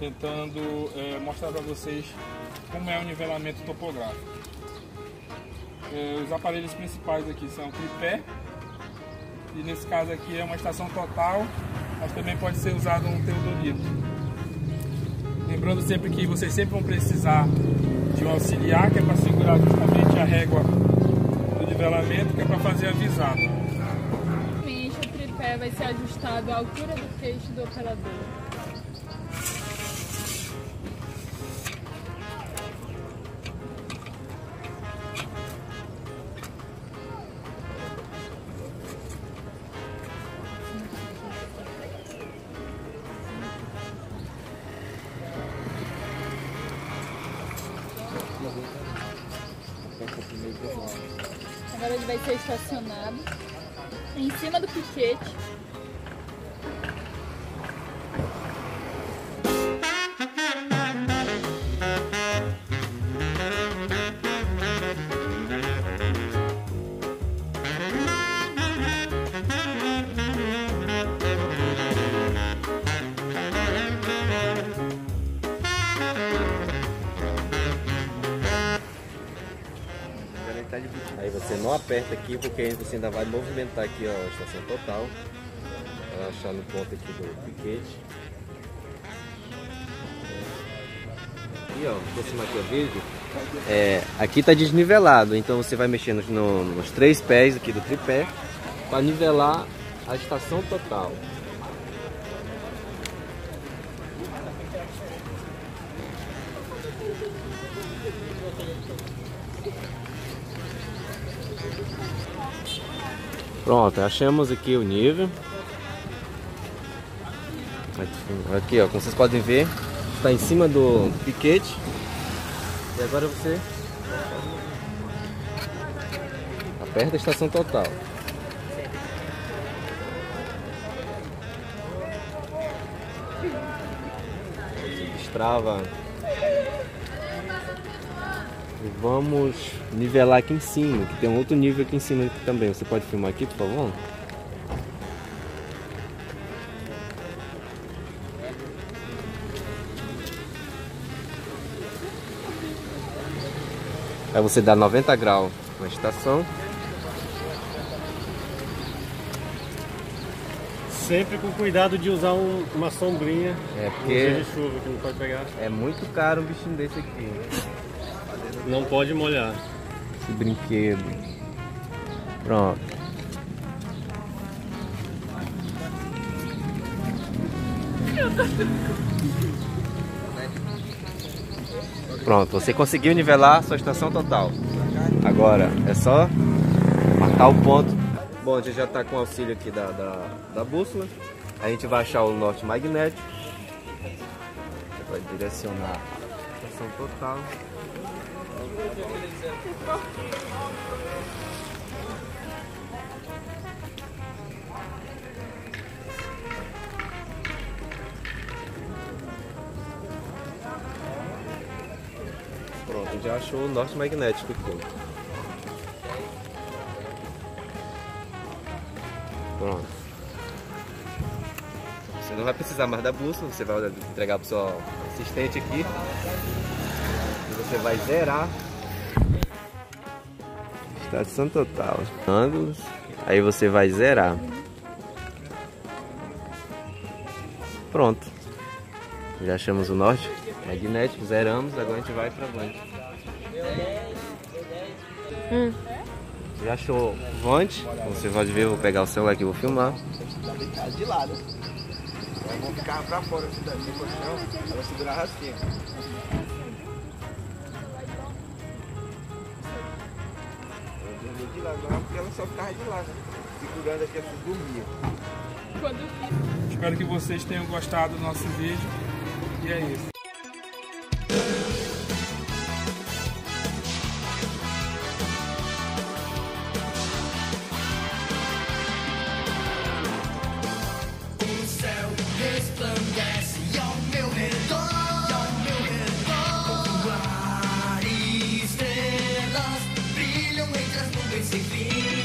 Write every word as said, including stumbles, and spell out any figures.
tentando é, mostrar para vocês como é o nivelamento topográfico. É, os aparelhos principais aqui são o tripé, e nesse caso aqui é uma estação total, mas também pode ser usado um teodolito. Lembrando sempre que vocês sempre vão precisar de um auxiliar, que é para segurar justamente a régua do nivelamento, que é para fazer a visada. O tripé vai ser ajustado à altura do queixo do operador. Agora ele vai ser estacionado em cima do piquete. Aí você não aperta aqui, porque aí você ainda vai movimentar aqui, ó, a estação total. Vai achar no ponto aqui do piquete. Aqui, ó, vou aproximar aqui o vídeo. É, aqui tá desnivelado, então você vai mexendo no, nos três pés aqui do tripé para nivelar a estação total. Pronto, achamos aqui o nível. Aqui, ó, como vocês podem ver, está em cima do piquete. E agora você aperta a estação total. Destrava. E vamos nivelar aqui em cima, que tem um outro nível aqui em cima aqui também. Você pode filmar aqui, por favor? Aí você dá noventa graus na estação. Sempre com cuidado de usar um, uma sombrinha. É porque de chuva que não pode pegar. É muito caro um bichinho desse aqui. Não pode molhar. Esse brinquedo. Pronto. Pronto, você conseguiu nivelar a sua estação total. Agora é só marcar o ponto. Bom, a gente já está com o auxílio aqui da, da, da bússola. A gente vai achar o norte magnético. Vai direcionar a estação total. Pronto, já achou o norte magnético aqui. Pronto. Você não vai precisar mais da bússola, você vai entregar para o seu assistente aqui. E você vai zerar. Estação total. Ângulos. Aí você vai zerar. Pronto. Já achamos o norte magnético, zeramos, agora a gente vai para Vante. Hum. Já achou Vante? Você pode ver, eu vou pegar o celular aqui e vou filmar. De lado. Vamos ficar pra fora se der chão, ela segurar assim. De lado, porque ela só ficava de lado, segurando aqui assim, dormia. Espero que vocês tenham gostado do nosso vídeo. E é isso. Resplandece ao meu redor, ao meu redor. O ar e estrelas brilham entre as nuvens sem fim.